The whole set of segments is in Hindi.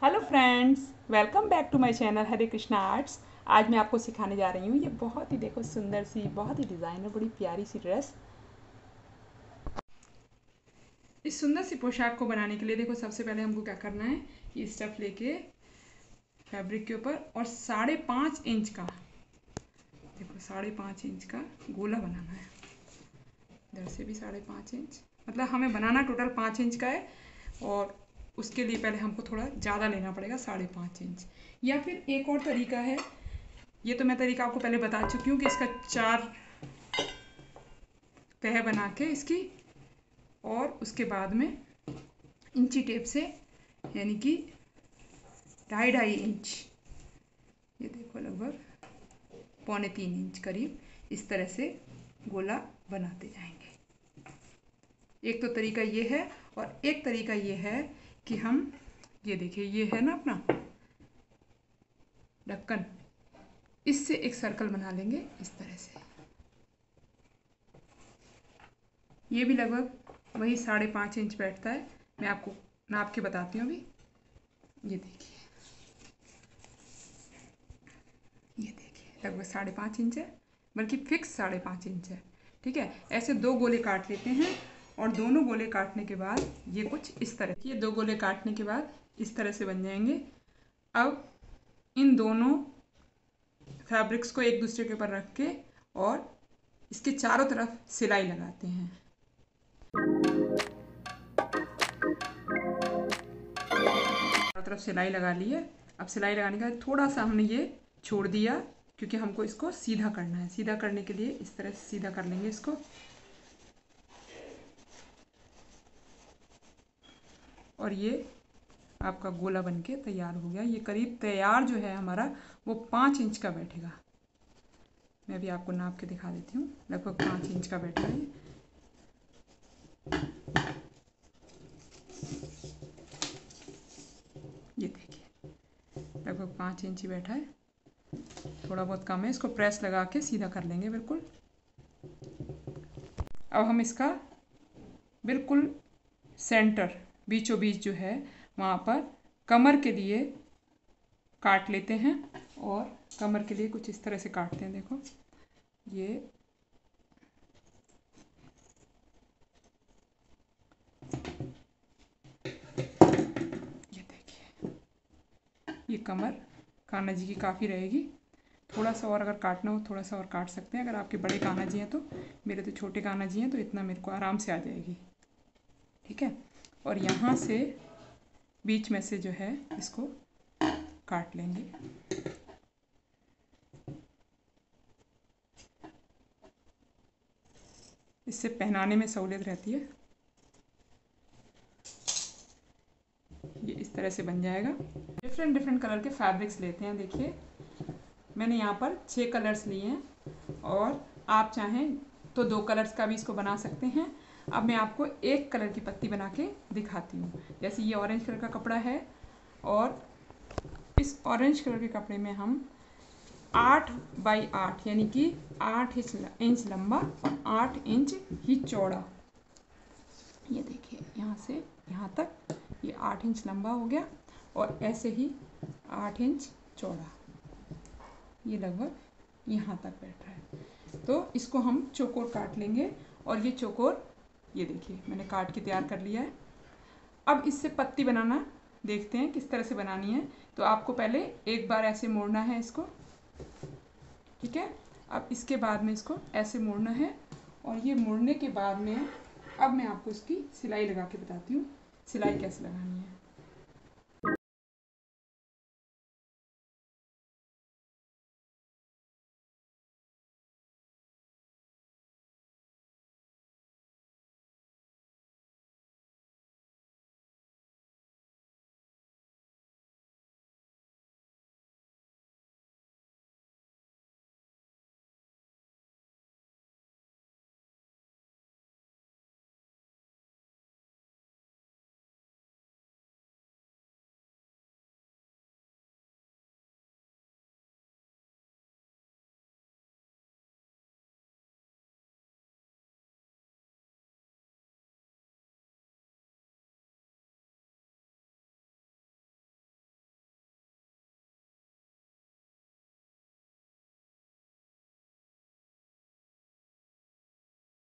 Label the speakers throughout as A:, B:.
A: Hello friends, welcome back to my channel Hare Krishna Arts. आज मैं आपको सिखाने जा रही हूँ ये बहुत ही देखो सुंदर सी, बहुत ही डिज़ाइनर, बड़ी प्यारी सी ड्रेस। इस सुंदर सी पोशाक को बनाने के लिए देखो सबसे पहले हमको क्या करना है, ये स्टफ लेके फैब्रिक के ऊपर और 5.5 इंच का, देखो 5.5 इंच का गोला बनाना है। इधर से भी 5.5 इंच, मतलब हमें बनाना टोटल 5 इंच का है और उसके लिए पहले हमको थोड़ा ज़्यादा लेना पड़ेगा 5.5 इंच। या फिर एक और तरीका है, ये तो मैं तरीका आपको पहले बता चुकी हूँ कि इसका 4 तह बना के इसकी, और उसके बाद में इंची टेप से यानी कि 2.5 इंच, ये देखो लगभग 2.25 इंच करीब इस तरह से गोला बनाते जाएंगे। एक तो तरीका ये है और एक तरीका ये है कि हम, ये देखिए ये है ना अपना ढक्कन, इससे एक सर्कल बना लेंगे इस तरह से। ये भी लगभग वही 5.5 इंच बैठता है। मैं आपको नाप के बताती हूँ अभी। ये देखिए, ये देखिए लगभग 5.5 इंच है, बल्कि फिक्स 5.5 इंच है। ठीक है, ऐसे 2 गोले काट लेते हैं और दोनों गोले काटने के बाद ये कुछ इस तरह, ये 2 गोले काटने के बाद इस तरह से बन जाएंगे। अब इन दोनों फैब्रिक्स को एक दूसरे के ऊपर रख के और इसके चारों तरफ सिलाई लगाते हैं। चारों तरफ सिलाई लगा ली है। अब सिलाई लगाने के बाद थोड़ा सा हमने ये छोड़ दिया, क्योंकि हमको इसको सीधा करना है। सीधा करने के लिए इस तरह से सीधा कर लेंगे इसको, और ये आपका गोला बनके तैयार हो गया। ये करीब तैयार जो है हमारा वो 5 इंच का बैठेगा। मैं भी आपको नाप के दिखा देती हूँ, लगभग 5 इंच का बैठा है। ये देखिए लगभग 5 इंच ही बैठा है, थोड़ा बहुत कम है। इसको प्रेस लगा के सीधा कर लेंगे बिल्कुल। अब हम इसका बिल्कुल सेंटर, बीचों बीच जो है वहाँ पर कमर के लिए काट लेते हैं, और कमर के लिए कुछ इस तरह से काटते हैं। देखो ये देखिए, ये कमर कान्हा जी की काफ़ी रहेगी। थोड़ा सा और अगर काटना हो थोड़ा सा और काट सकते हैं, अगर आपके बड़े कान्हा जी हैं तो। मेरे तो छोटे कान्हा जी हैं तो इतना मेरे को आराम से आ जाएगी। ठीक है, और यहाँ से बीच में से जो है इसको काट लेंगे। इससे पहनाने में सहूलियत रहती है। ये इस तरह से बन जाएगा। डिफरेंट डिफरेंट कलर के फैब्रिक्स लेते हैं। देखिए मैंने यहाँ पर 6 कलर्स लिए हैं, और आप चाहें तो 2 कलर्स का भी इसको बना सकते हैं। अब मैं आपको एक कलर की पत्ती बना के दिखाती हूँ। जैसे ये ऑरेंज कलर का कपड़ा है, और इस ऑरेंज कलर के कपड़े में हम 8x8 यानी कि 8 इंच लंबा और 8 इंच ही चौड़ा, ये देखिए यहाँ से यहाँ तक ये 8 इंच लंबा हो गया, और ऐसे ही 8 इंच चौड़ा, ये लगभग यहाँ तक बैठा है। तो इसको हम चौकोर काट लेंगे, और ये चौकोर ये देखिए मैंने काट के तैयार कर लिया है। अब इससे पत्ती बनाना देखते हैं किस तरह से बनानी है। तो आपको पहले एक बार ऐसे मोड़ना है इसको, ठीक है। अब इसके बाद में इसको ऐसे मोड़ना है, और ये मोड़ने के बाद में अब मैं आपको इसकी सिलाई लगा के बताती हूँ सिलाई कैसे लगानी है।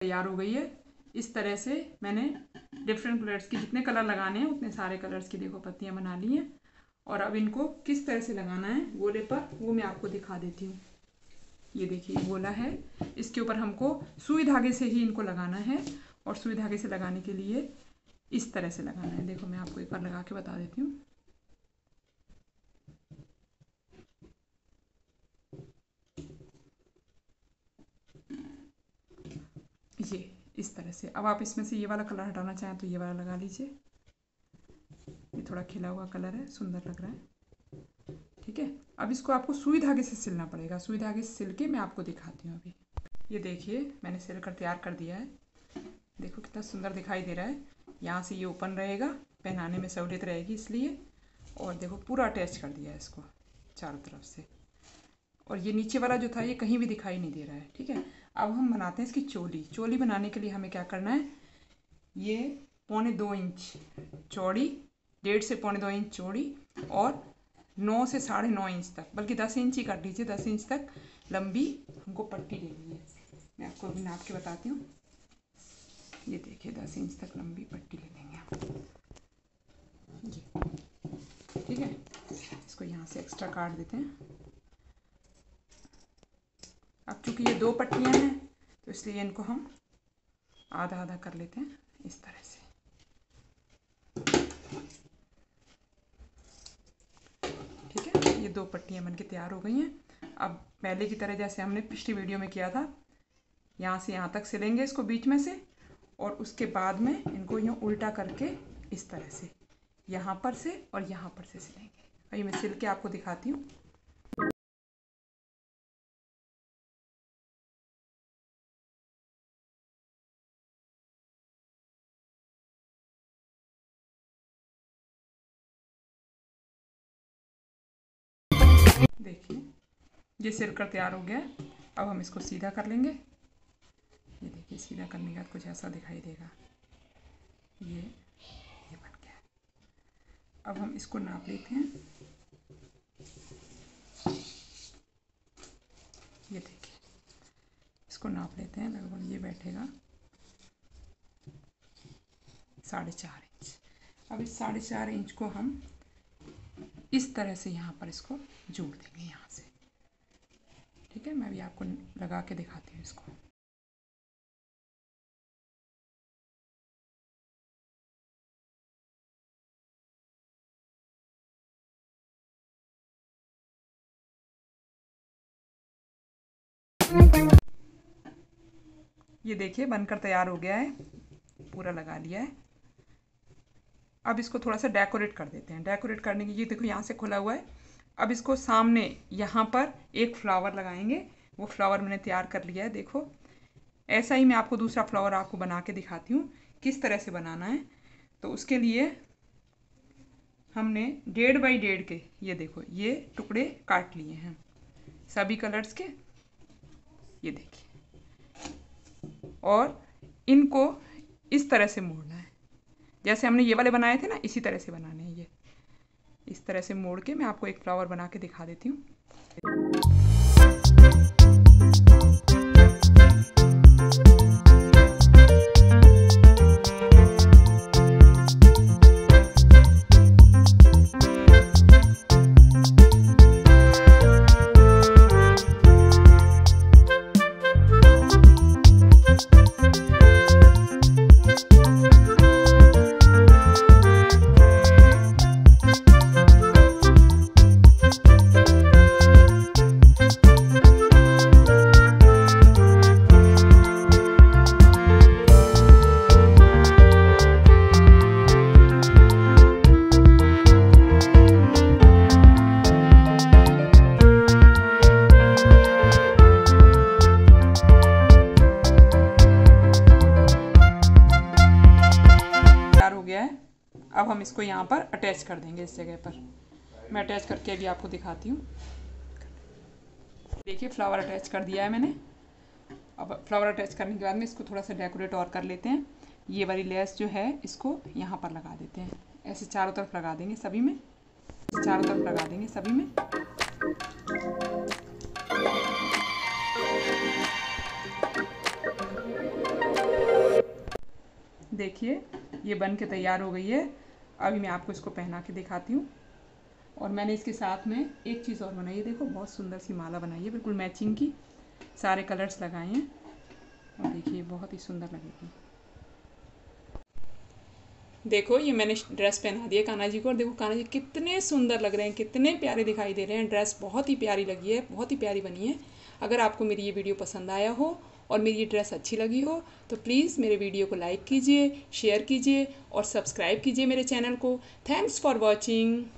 A: तैयार हो गई है। इस तरह से मैंने डिफरेंट कलर्स की जितने कलर लगाने हैं उतने सारे कलर्स की देखो पत्तियां बना ली हैं। और अब इनको किस तरह से लगाना है गोले पर वो मैं आपको दिखा देती हूँ। ये देखिए गोला है, इसके ऊपर हमको सुई धागे से ही इनको लगाना है। और सुई धागे से लगाने के लिए इस तरह से लगाना है। देखो मैं आपको एक बार लगा के बता देती हूँ। ये इस तरह से। अब आप इसमें से ये वाला कलर हटाना चाहें तो ये वाला लगा लीजिए। ये थोड़ा खिला हुआ कलर है, सुंदर लग रहा है। ठीक है, अब इसको आपको सुई धागे से सिलना पड़ेगा। सुई धागे से सिल के मैं आपको दिखाती हूँ अभी। ये देखिए मैंने सिल कर तैयार कर दिया है। देखो कितना सुंदर दिखाई दे रहा है। यहाँ से ये ओपन रहेगा, पहनाने में सहूलियत रहेगी इसलिए। और देखो पूरा अटैच कर दिया है इसको चारों तरफ से। और ये नीचे वाला जो था ये कहीं भी दिखाई नहीं दे रहा है। ठीक है, अब हम बनाते हैं इसकी चोली। चोली बनाने के लिए हमें क्या करना है, ये 1.25 इंच चौड़ी, 1.5 से 1.25 इंच चौड़ी और 9 से 9.5 इंच तक, बल्कि 10 इंच ही कर लीजिए, 10 इंच तक लंबी हमको पट्टी लेनी है। मैं आपको अभी नाप के बताती हूँ। ये देखिए 10 इंच तक लंबी पट्टी ले लेंगे हम। ये ठीक है, इसको यहाँ से एक्स्ट्रा काट देते हैं। अब चूँकि ये 2 पट्टियाँ हैं तो इसलिए इनको हम आधा आधा कर लेते हैं इस तरह से। ठीक है, ये 2 पट्टियाँ बनके तैयार हो गई हैं। अब पहले की तरह जैसे हमने पिछली वीडियो में किया था, यहाँ से यहाँ तक सिलेंगे इसको बीच में से। और उसके बाद में इनको यूँ उल्टा करके इस तरह से यहाँ पर से और यहाँ पर से सिलेंगे। अभी मैं सिल के आपको दिखाती हूँ। देखिए ये सिल कर तैयार हो गया। अब हम इसको सीधा कर लेंगे। ये देखिए सीधा करने के बाद कुछ ऐसा दिखाई देगा। ये बन गया। अब हम इसको नाप लेते हैं। ये देखिए इसको नाप लेते हैं। लगभग ये बैठेगा 4.5 इंच। अब इस 4.5 इंच को हम इस तरह से यहाँ पर इसको जोड़ देंगे यहाँ से। ठीक है, मैं अभी आपको लगा के दिखाती हूँ इसको। ये देखिए बनकर तैयार हो गया है, पूरा लगा लिया है। अब इसको थोड़ा सा डेकोरेट कर देते हैं। डेकोरेट करने की, ये देखो यहाँ से खुला हुआ है। अब इसको सामने यहाँ पर एक फ्लावर लगाएंगे। वो फ्लावर मैंने तैयार कर लिया है। देखो ऐसा ही मैं आपको दूसरा फ्लावर आपको बना के दिखाती हूँ किस तरह से बनाना है। तो उसके लिए हमने 1.5 बाई 1.5 के ये देखो ये टुकड़े काट लिए हैं सभी कलर्स के। ये देखिए, और इनको इस तरह से मोड़ना है जैसे हमने ये वाले बनाए थे ना, इसी तरह से बनाने हैं। ये इस तरह से मोड़ के मैं आपको एक फ्लावर बना के दिखा देती हूँ। अब हम इसको यहाँ पर अटैच कर देंगे इस जगह पर। मैं अटैच करके अभी आपको दिखाती हूँ। देखिए फ्लावर अटैच कर दिया है मैंने। अब फ्लावर अटैच करने के बाद में इसको थोड़ा सा डेकोरेट और कर लेते हैं। ये वाली लेस जो है इसको यहाँ पर लगा देते हैं। ऐसे चारों तरफ लगा देंगे सभी में, चारों तरफ लगा देंगे सभी में। देखिए ये बन के तैयार हो गई है। अभी मैं आपको इसको पहना के दिखाती हूँ। और मैंने इसके साथ में एक चीज़ और बनाई है, देखो बहुत सुंदर सी माला बनाई है, बिल्कुल मैचिंग की, सारे कलर्स लगाए हैं और देखिए बहुत ही सुंदर लगेगी। देखो ये मैंने ड्रेस पहना दिया कान्हा जी को और देखो कान्हा जी कितने सुंदर लग रहे हैं, कितने प्यारे दिखाई दे रहे हैं। ड्रेस बहुत ही प्यारी लगी है, बहुत ही प्यारी बनी है। अगर आपको मेरी ये वीडियो पसंद आया हो और मेरी ये ड्रेस अच्छी लगी हो तो प्लीज़ मेरे वीडियो को लाइक कीजिए, शेयर कीजिए और सब्सक्राइब कीजिए मेरे चैनल को। Thanks for watching.